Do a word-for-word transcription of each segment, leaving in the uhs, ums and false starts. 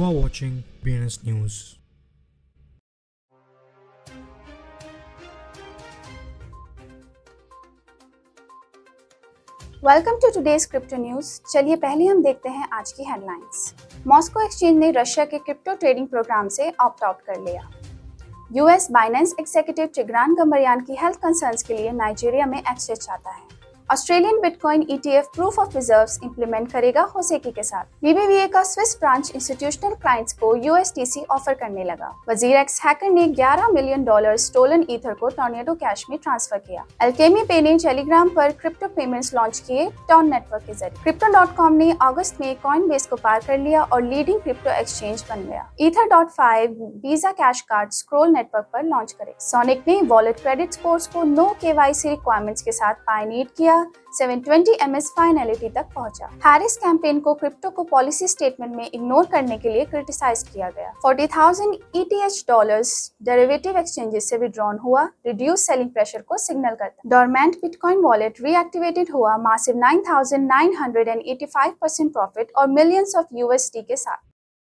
You are watching B N S News. Welcome to today's crypto news. चलिए पहले हम देखते हैं आज की हेडलाइंस। मॉस्को एक्सचेंज ने रशिया के क्रिप्टो ट्रेडिंग प्रोग्राम से ऑप्ट आउट कर लिया। US Binance executive Tigran Gambaryan की हेल्थ कंसर्न्स के लिए नाइजीरिया में एक्सेस चाहता है। Australian bitcoin ETF proof of reserves implement करेगा होसेकी के साथ। बीबीवीए का स्विस ब्रांच इंस्टीट्यूशनल क्लाइंट्स को यूएसडीसी ऑफर करने लगा। वजीर एक्स हैकर ने ग्यारह मिलियन डॉलर स्टोलन ईथर को टॉर्नेडो कैश में ट्रांसफर किया। एल्केमी पे ने टेलीग्राम पर क्रिप्टो पेमेंट्स लॉन्च किए टॉन नेटवर्क के जरिए। क्रिप्टो डॉट कॉम ने अगस्त में कॉइनबेस को पार कर लिया और लीडिंग क्रिप्टो एक्सचेंज बन गया। Ether dot five Visa cash card scroll network पर लॉन्च करे। सोनिक ने वॉलेट क्रेडिट स्कोर्स को नो केवाईसी रिक्वायरमेंट्स के साथ पायनियर किया। सात सौ बीस एम एस फाइनलिटी तक पहुंचा। हैरिस कैंपेन को क्रिप्टो को पॉलिसी स्टेटमेंट में इग्नोर करने के लिए क्रिटिसाइज किया गया। चालीस हज़ार ईटीएच डॉलर्स डेरिवेटिव एक्सचेंजेस से विड्रॉन हुआ, रिड्यूस सेलिंग प्रेशर को सिग्नल करता। डोरमेंट बिटकॉइन वॉलेट रीएक्टिवेटेड हुआ, मासिव नौ हज़ार नौ सौ पचासी परसेंट प्रॉफिट और मिलियंस ऑफ यूएसडी के साथ।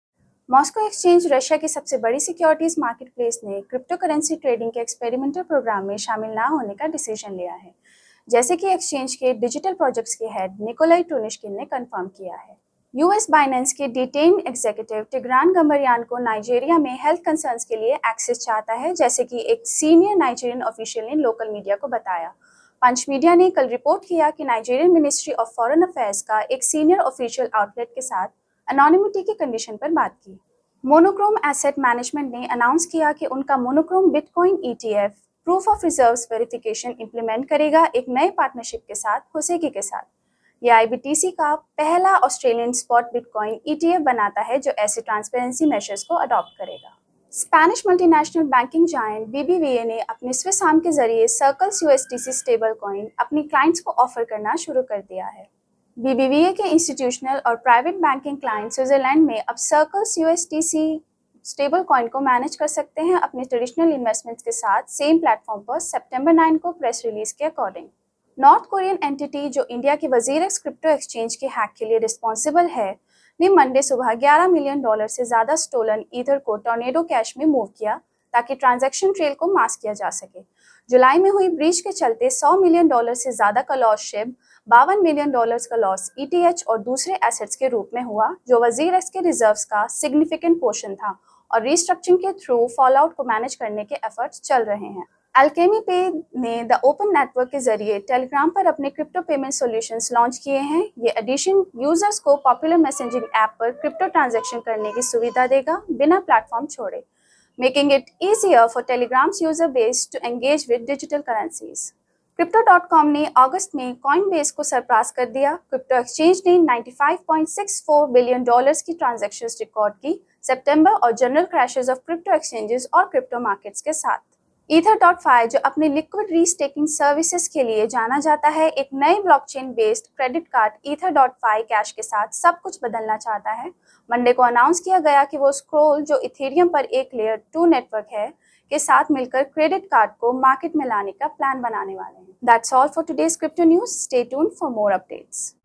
मॉस्को एक्सचेंज रशिया की सबसे बड़ी सिक्योरिटीज मार्केटप्लेस ने क्रिप्टो करेंसी ट्रेडिंग के एक्सपेरिमेंटल प्रोग्राम में शामिल न होने का डिसीजन लिया है, जैसे कि एक्सचेंज के डिजिटल प्रोजेक्ट्स के हेड निकोलाई टूनिश्किन ने कंफर्म किया है। यूएस बाइनेंस के डिटेन एग्जीक्यूटिव टिग्रान गम्बरियान को नाइजीरिया में हेल्थ कंसर्न्स के लिए एक्सेस चाहता है, जैसे कि एक सीनियर नाइजीरियन ऑफिशियल ने लोकल मीडिया को बताया। पंच मीडिया ने कल रिपोर्ट किया कि Nigerian ministry of foreign affairs का एक सीनियर ऑफिशियल आउटलेट के साथ एनोनिमिटी की कंडीशन पर बात की। मोनोक्रोम एसेट मैनेजमेंट ने अनाउंस किया कि उनका monochrome bitcoin ETF proof of reserves verification implement करेगा एक नए पार्टनरशिप के साथ होसेकी के साथ। यह आईबीटीसी का पहला ऑस्ट्रेलियन स्पॉट बिटकॉइन ईटीएफ बनाता है जो ऐसे ट्रांसपेरेंसी मेजर्स को अडॉप्ट करेगा। Spanish multinational banking giant BBVA ने अपने स्विस आर्म के जरिए सर्कल्स यूएसडीसी स्टेबल कॉइन अपनी क्लाइंट्स को ऑफर करना शुरू कर दिया है। बीबीवीए के इंस्टीट्यूशनल और प्राइवेट बैंकिंग क्लाइंट स्विट्जरलैंड में अब सर्कल्स यूएसडीसी स्टेबल कॉइन को मैनेज कर सकते हैं अपने ट्रेडिशनल इन्वेस्टमेंट्स के साथ सेम प्लेटफॉर्म पर। सितंबर नौ को प्रेस रिलीज के अकॉर्डिंग नॉर्थ कोरियन एंटिटी जो इंडिया के वजीर एक्स क्रिप्टो एक्सचेंज के हैक के लिए रिस्पॉन्सिबल है, ने मंडे सुबह ग्यारह मिलियन डॉलर से ज्यादा स्टोलन ईथर को टॉर्नेडो कैश में मूव किया ताकि ट्रांजैक्शन ट्रेल को मास्क किया जा सके। जुलाई में हुई ब्रीच के चलते सौ मिलियन डॉलर से ज्यादा का लॉस शिब, बावन मिलियन डॉलर्स का लॉस ईटीएच और दूसरे एसेट्स के रूप में हुआ, जो वजीर एक्स के रिजर्व्स का सिग्निफिकेंट पोर्शन था और रीस्ट्रक्चरिंग के थ्रू फॉलआउट को मैनेज करने के एफर्ट्स चल रहे हैं। एल्केमी पे ने द ओपन नेटवर्क के जरिए टेलीग्राम पर अपने क्रिप्टो पेमेंट सॉल्यूशंस लॉन्च किए हैं। ये एडिशन यूजर्स को पॉपुलर मैसेजिंग ऐप पर क्रिप्टो ट्रांजैक्शन करने की सुविधा देगा बिना प्लेटफॉर्म छोड़े, making it easier for Telegram's user base to engage with digital currencies. Crypto dot com ने अगस्त में कॉइनबेस को सरपास कर दिया। क्रिप्टो एक्सचेंज ने पचानवे पॉइंट छह चार बिलियन डॉलर्स की ट्रांजैक्शंस रिकॉर्ड की सितंबर और general crashes of crypto exchanges और क्रिप्टो मार्केट्स के साथ। ईथर डॉट फाइव जो अपने लिक्विड रीस्टेकिंग सर्विसेज के लिए जाना जाता है, एक नए blockchain based credit card ether dot five cash के साथ सब कुछ बदलना चाहता है। मंडे को अनाउंस किया गया कि वो स्क्रोल जो इथेरियम पर एक लेयर टू नेटवर्क है के साथ मिलकर क्रेडिट कार्ड को मार्केट में लाने का प्लान बनाने वाले हैं। That's all for today's crypto news. Stay tuned for more updates.